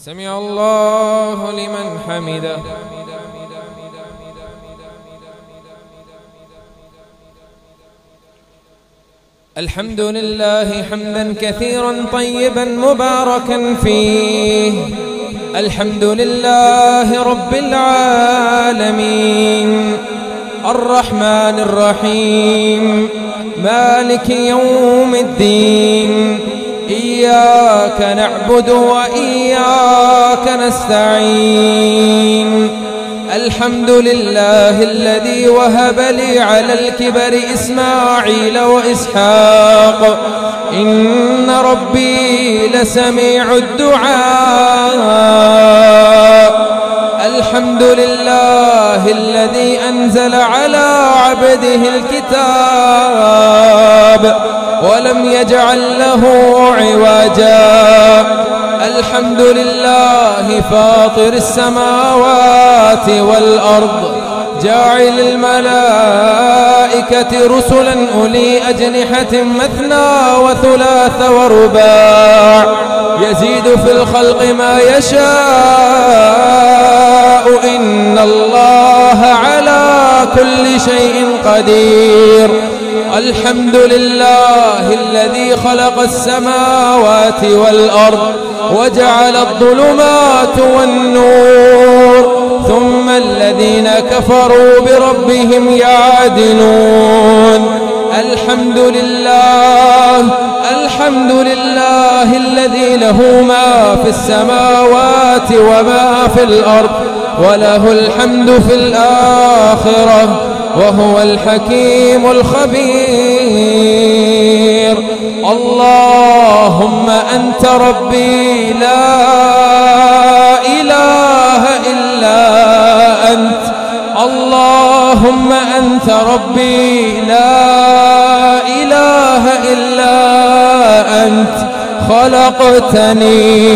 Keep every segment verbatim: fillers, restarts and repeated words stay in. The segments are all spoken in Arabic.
سمع الله لمن حمده. الحمد لله حمدا كثيرا طيبا مباركا فيه. الحمد لله رب العالمين الرحمن الرحيم مالك يوم الدين. إياك نعبد وإياك نستعين. الحمد لله الذي وهب لي على الكبر إسماعيل وإسحاق إن ربي لسميع الدعاء. الحمد لله الذي أنزل على عبده الكتاب ولم يجعل له عوجا. الحمد لله فاطر السماوات والأرض جاعل الملائكة رسلا أولي أجنحة مثنى وثلاث ورباع يزيد في الخلق ما يشاء إن الله على كل شيء قدير. الحمد لله الذي خلق السماوات والأرض وجعل الظلمات والنور ثم الذين كفروا بربهم يعدلون. الحمد لله الحمد لله الذي له ما في السماوات وما في الأرض وله الحمد في الآخرة وهو الحكيم الخبير. اللهم أنت ربي لا إله إلا أنت. اللهم أنت ربي لا إله إلا أنت خلقتني.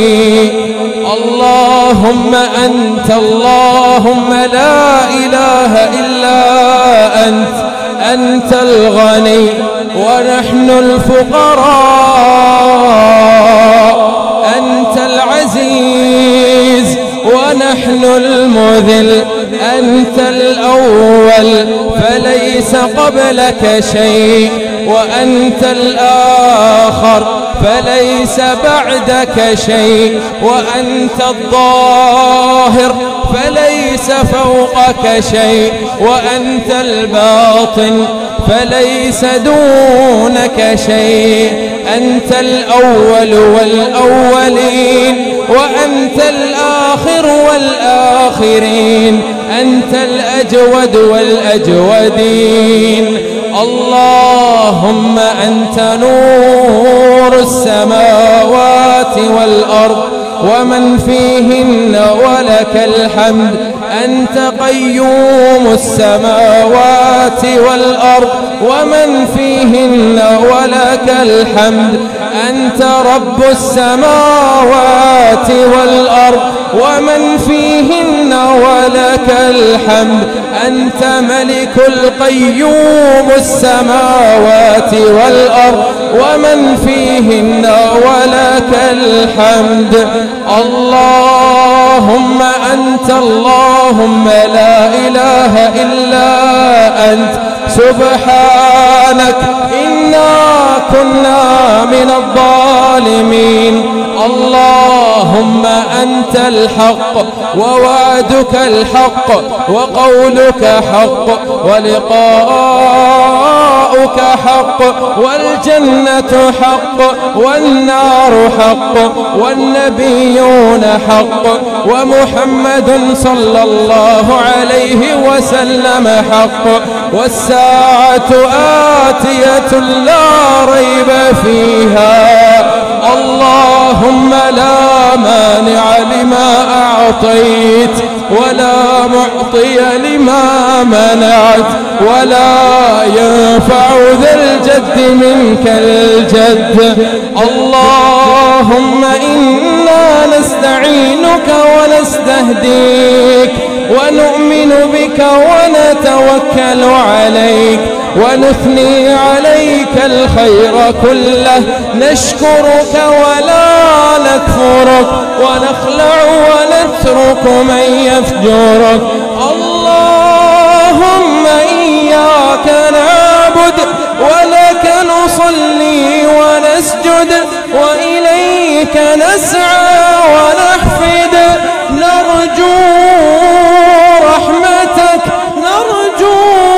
اللهم أنت اللهم لا إله إلا أنت أنت الغني ونحن الفقراء. أنت العزيز ونحن المذل. أنت الأول فليس قبلك شيء وأنت الآخر فليس بعدك شيء وأنت الظاهر فليس فوقك شيء وأنت الباطن فليس دونك شيء. أنت الأول والأولين وأنت الآخر والآخرين. أنت الأجود والأجودين. اللهم أنت نور السماوات والأرض ومن فيهن ولك الحمد. أنت قيوم السماوات والأرض ومن فيهن ولك الحمد. أنت رب السماوات والأرض ومن فيهن ولك الحمد. أنت ملك القيوم السماوات والأرض ومن فيهن ولك الحمد. اللهم أنت اللهم لا إله إلا أنت سبحانك إنا كنا من الظالمين. اللهم أنت الحق ووعدك الحق وقولك حق ولقاؤك حق والجنة حق والنار حق والنبيون حق ومحمد صلى الله عليه وسلم حق والساعة آتية لا ريب فيها. اللهم لا مانع لما أعطيت ولا معطي لما منعت ولا ينفع ذا الجد منك الجد. اللهم إنا نستعينك ونستهديك ونؤمن بك بك ونتوكل عليك ونثني عليك الخير كله، نشكرك ولا نكفرك ونخلع ونترك من يفجرك. اللهم إياك نعبد ولك نصلي ونسجد وإليك نسعى ونحفد، نرجو رحمتك نرجو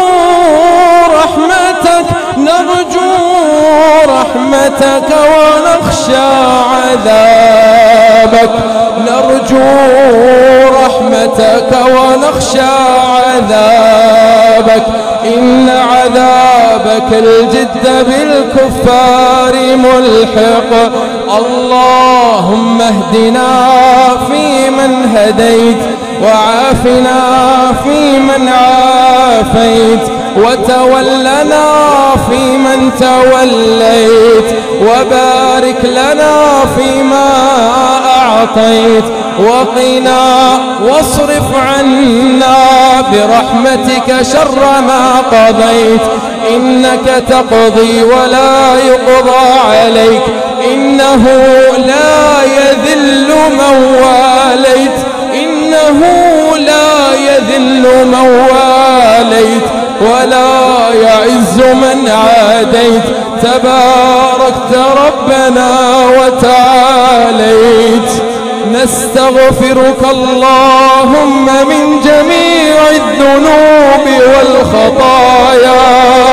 رحمتك نرجو رحمتك ونخشى عذابك، نرجو رحمتك ونخشى عذابك، إن عذابك الجد بالكفار ملحق. اللهم اهدنا فيمن هديت وعافنا فيمن عافيت وتولنا فيمن توليت وبارك لنا فيما أعطيت وقنا واصرف عنا برحمتك شر ما قضيت، إنك تقضي ولا يقضى عليك، إنه لا يذل من واليت إنه لا يذل من واليت ولا يعز من عاديت، تباركت ربنا وتعاليت. نستغفرك اللهم من جميع الذنوب والخطايا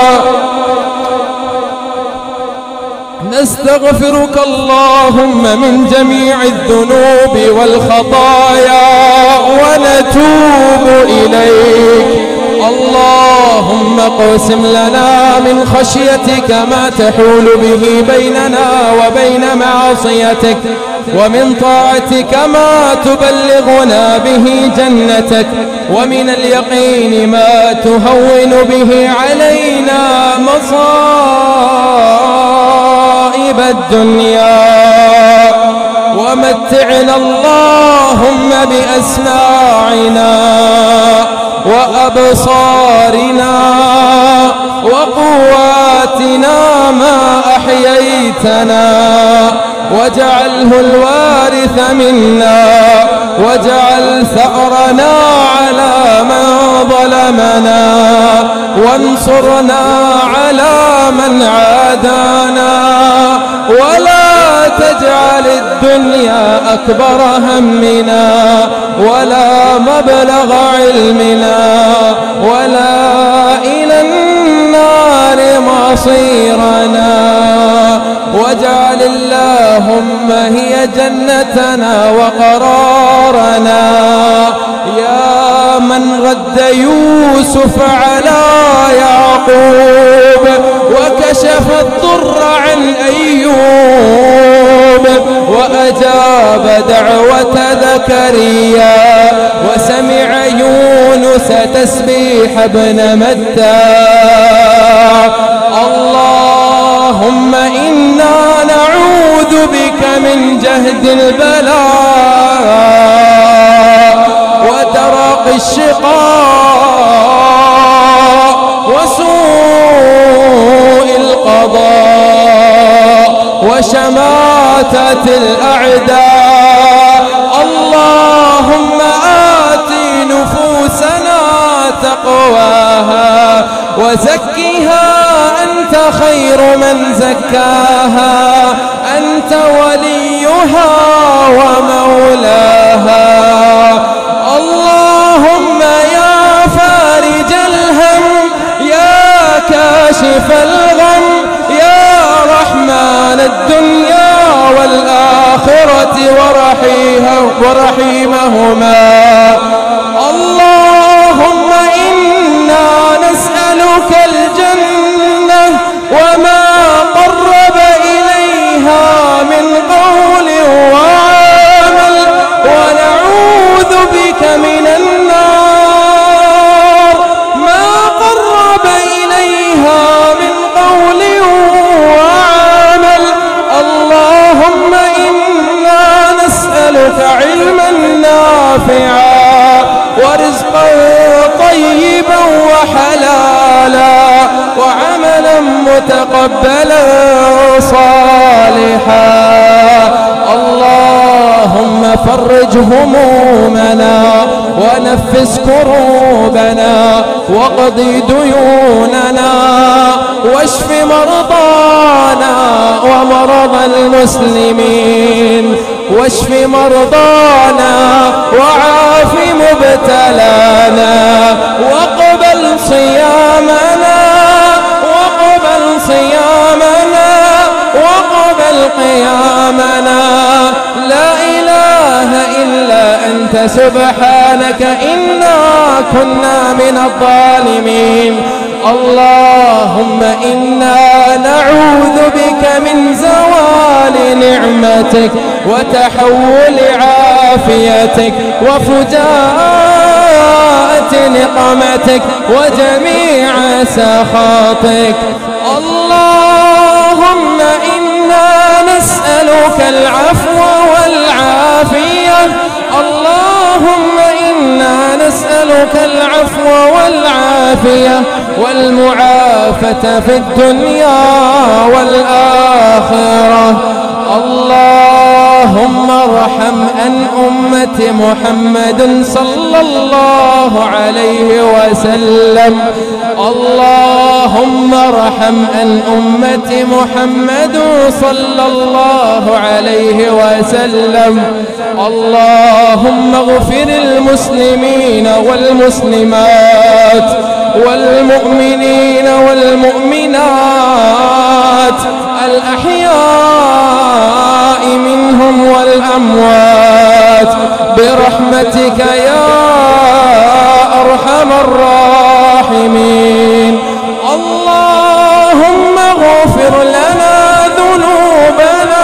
نستغفرك اللهم من جميع الذنوب والخطايا ونتوب إليك. اللهم اقسم لنا من خشيتك ما تحول به بيننا وبين معصيتك، ومن طاعتك ما تبلغنا به جنتك، ومن اليقين ما تهون به علينا مصائب الدنيا، ومتعنا اللهم بأسماعنا وأبصارنا وقواتنا ما أحييتنا، واجعله الوارث منا، واجعل ثأرنا على من ظلمنا، وانصرنا على من عادانا، ولا تجعل الدنيا أكبر همنا ولا مبلغ علمنا ولا إلى النار مصيرنا، واجعل اللهم هي جنتنا وقرارنا. يا من رد يوسف على يعقوب وكشف الضر عن أيوب وأجاب دعوة زكريا وسمع يونس تسبيح ابن متى. اللهم إنا نعوذ بك من جهد البلاء ودرق الشقاء وسوء القضاء وشماتة الأعداء. اللهم آت نفوسنا تقواها وزكها أنت خير من زكاها، أنت وليها ومولاها. اللهم يا فارج الهم يا كاشف الغم يا رحمن الدنيا والآخرة ورحيمهما، اللهم إنا نسألك الجنة وما قرب إليها من قول وعمل، ونعوذ بك من النار ما قرب إليها من قول وعمل. اللهم إنا نسألك علما نافعا متقبلا صالحا. اللهم فرج همومنا ونفس كروبنا واقض ديوننا واشف مرضانا ومرضى المسلمين واشف مرضانا وعاف مبتلانا واقبل صيامنا واقبل صيامنا واقبل قيامنا. لا إله إلا أنت سبحانك إنا كنا من الظالمين. اللهم إنا نعوذ بك من زوال نعمتك وتحول عافيتك وفجاءة نقمتك وجميع سخطك. اللهم إنا نسألك العفو والعافية. اللهم إنا نسألك العفو والعافية والمعافاة في الدنيا والآخرة. اللهم ارحم عن أمة محمد صلى الله عليه وسلم. اللهم ارحم عن أمة محمد صلى الله عليه وسلم. اللهم اغفر المسلمين والمسلمات والمؤمنين والمؤمنات الأحياء منهم والأموات برحمتك يا أرحم الراحمين. اللهم اغفر لنا ذنوبنا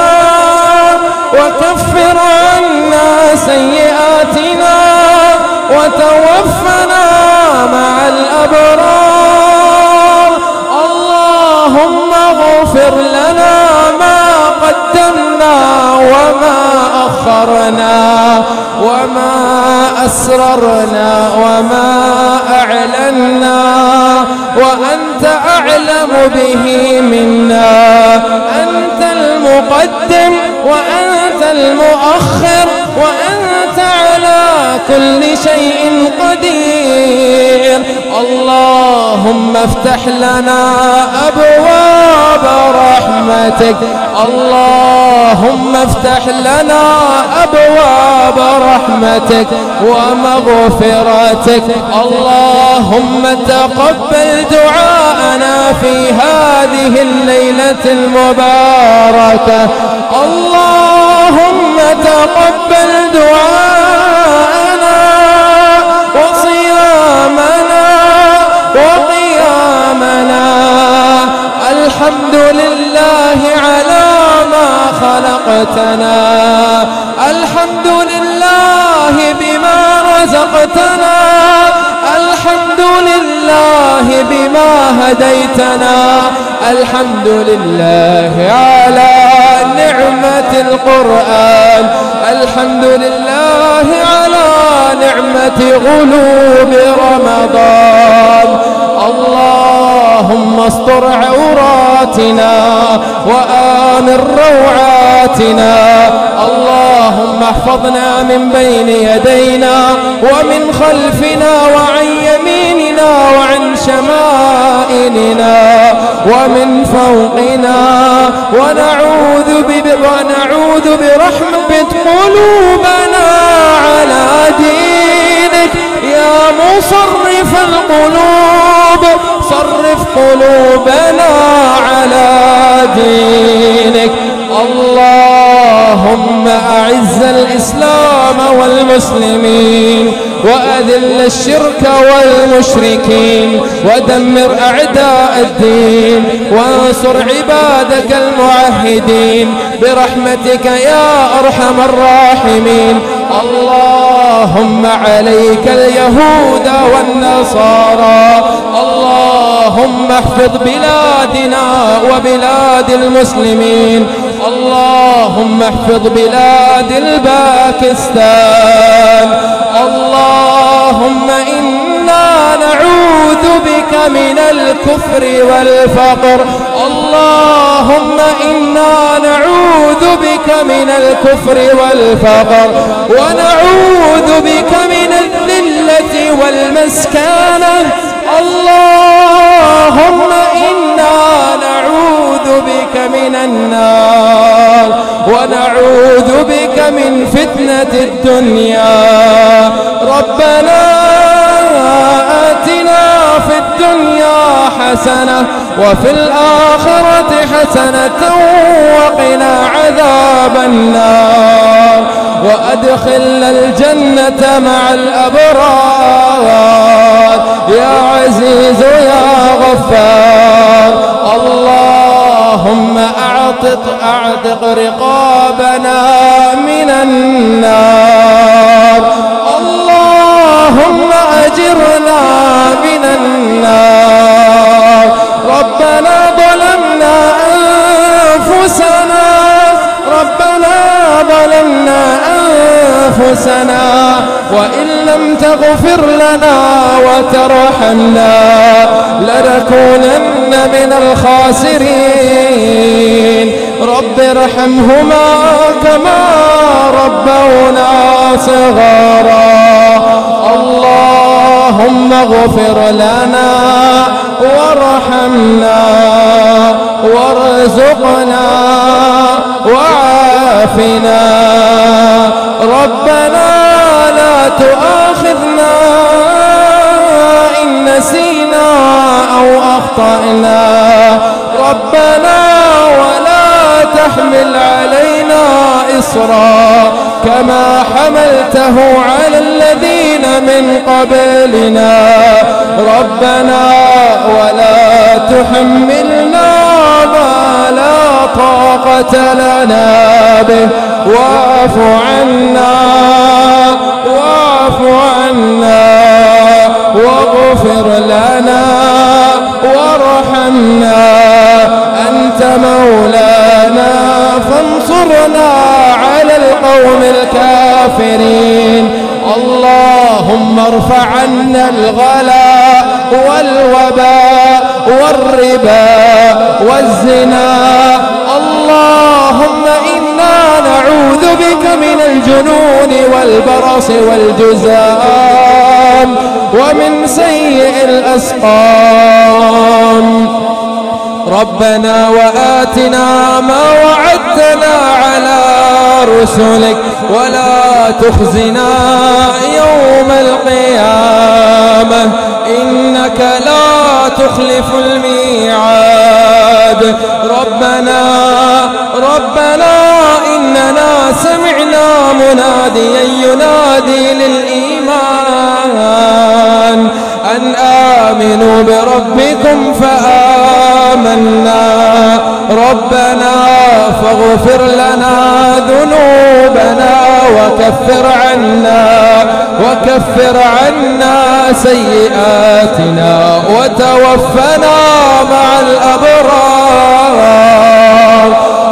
وكفر عنا سيئاتنا وتوفنا مع الأبرار. اللهم اغفر لنا ما قدمنا وما أخرنا وما أسررنا وما أعلنا وأنت أعلم به منا. أنت المقدم وأنت المؤخر وأنت على كل شيء قدير. اللهم افتح لنا أبواب رحمتك. اللهم افتح لنا أبواب رحمتك ومغفرتك. اللهم تقبل دعاءنا في هذه الليلة المباركة. اللهم تقبل دعاءنا وصيامنا وقيامنا. الحمد لله على ما خلقتنا. الحمد لله بما رزقتنا. الحمد لله بما هديتنا. الحمد لله على نعمة القرآن. الحمد لله على نعمة غلوب رمضان. اللهم استر عوراتنا وآمن روعاتنا. اللهم احفظنا من بين يدينا ومن خلفنا وعن يميننا وعن شمائلنا ومن فوقنا ونعوذ ونعوذ برحمة قلوبنا على دينك يا مصرف القلوب. صرف قلوبنا على دينك. اللهم أعز الإسلام والمسلمين وأذل الشرك والمشركين ودمر أعداء الدين وانصر عبادك الموحدين برحمتك يا أرحم الراحمين. اللهم عليك اليهود والنصارى. اللهم احفظ بلادنا وبلاد المسلمين. اللهم احفظ بلاد الباكستان. اللهم إنا نعوذ بك من الكفر والفقر. اللهم إنا نعوذ بك من الكفر والفقر، ونعوذ بك من الذلة والمسكنة. اللهم إنا نعوذ بك من النار، ونعوذ بك من فتنة الدنيا. ربنا آتنا في الدنيا حسنة وفي الآخرة حسنة وقنا عذاب النار، وأدخلنا الجنة مع الأبرار يا عزيز يا غفار. اللهم أعتق أعتق رقابنا من النار، اللهم أجرنا من النار. ربنا ظلمنا أنفسنا ربنا ظلمنا أنفسنا وإن لم تغفر لنا وترحمنا لنكونن من الخاسرين. رب ارحمهما كما ربونا صغارا. اللهم اغفر لنا وارحمنا وارزقنا وعافنا. ربنا لا تؤاخذنا إن نسينا أو أخطأنا. ربنا ولا تحمل علينا إصرا كما حملته على الذين من قبلنا. ربنا ولا تحملنا ما لا طاقة لنا به. واعف عنا واعف عنا واغفر لنا وارحمنا. أنت مولانا فانصرنا على القوم الكافرين. اللهم ارفع عنا الغلاء والوباء والربا والزنا. اللهم إنا نعوذ بك من الجنون والبرص والجذام ومن سيء الأسقام. ربنا وآتنا ما وعدتنا على رسلك ولا تخزنا يوم القيامة إنك لا تخلف الميعاد. ربنا ربنا إننا سمعنا مناديا ينادي للإيمان أن آمنوا بربكم فآمنا. ربنا فاغفر لنا ذنوبنا وكفر عنا وكفر عنا سيئاتنا وتوفنا مع الأبرار.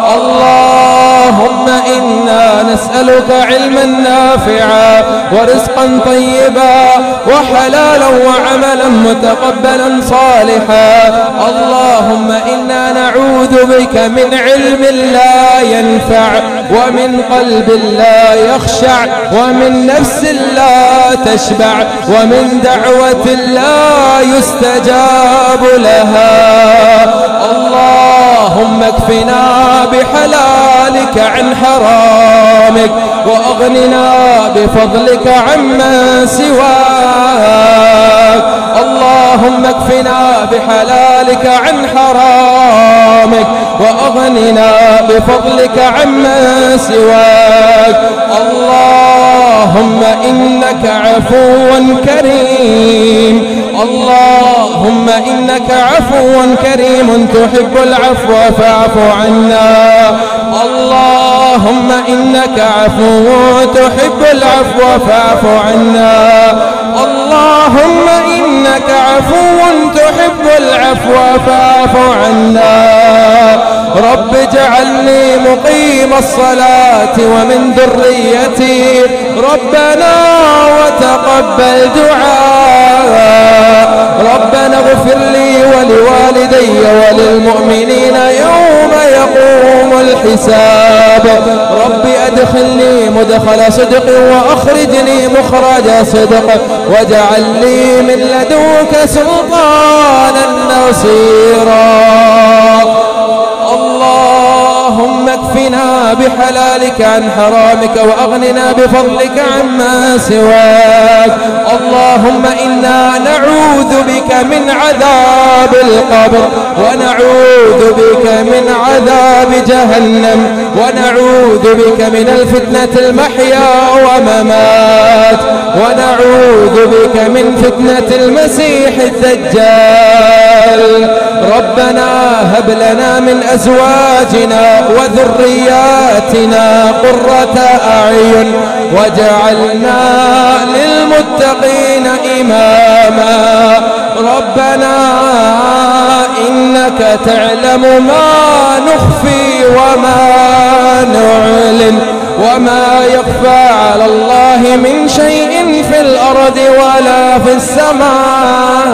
اللهم إنا نسألك علما نافعا ورزقا طيبا وحلالا وعملا متقبلا صالحا. اللهم إنا نعوذ بك من علم لا ينفع ومن قلب لا يخشع ومن نفس لا تشبع ومن دعوة لا يستجاب لها. اللهم اكفنا بحلالك عن حرامك وأغننا بفضلك عمن سواك. اللهم اكفنا بحلالك عن حرامك وأغننا بفضلك عمن سواك. اللهم إنك عفو كريم اللهم إنك عفو كريم تحب العفو فاعف عنا. اللهم إنك عفو تحب العفو فاعف عنا. اللهم إنك عفو تحب العفو فاعف عنا. رب اجعلني مقيم الصلاة ومن ذريتي ربنا وتقبل دعاء. ربنا اغفر لي ولوالدي وللمؤمنين الحساب. رب أدخلني مدخل صدق وأخرجني مخرج صدق واجعل لي من لدنك سلطانا نصيرا. اللهم اكفنا بحلالك عن حرامك وأغننا بفضلك عما سواك. اللهم إنا نعوذ بك من عذاب القبر ونعوذ بك من عذاب جهنم ونعوذ بك من الفتنة المحيا وممات ونعوذ بك من فتنة المسيح الدجال. ربنا هب لنا من أزواجنا وذرياتنا قرة أعين واجعلنا للمتقين إماما. ربنا إنك تعلم ما نخفي وما نعلن وما يخفى على الله من شيء في الأرض ولا في السماء.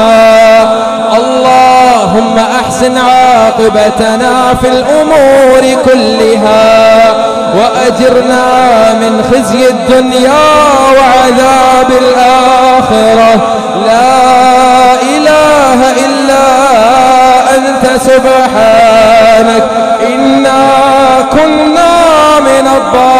اللهم أحسن عاقبتنا في الأمور كلها وأجرنا من خزي الدنيا وعذاب الآخرة. لا إله إلا أنت سبحانك إنا كنا من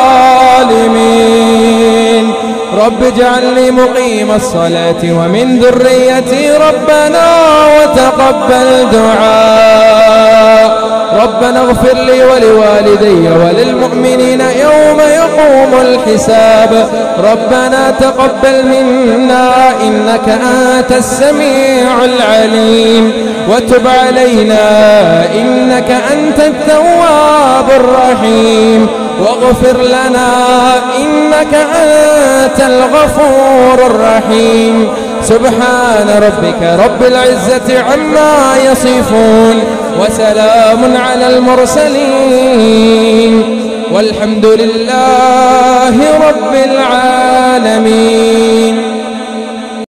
الظالمين. رب اجعلني مقيم الصلاة ومن ذريتي ربنا وتقبل دعاء. ربنا اغفر لي ولوالدي وللمؤمنين يوم يقوم الحساب. ربنا تقبل منا إنك أنت السميع العليم وتب علينا إنك أنت التواب الرحيم واغفر لنا إنك أنت الغفور الرحيم. سبحان ربك رب العزة عما يصفون وسلام على المرسلين والحمد لله رب العالمين.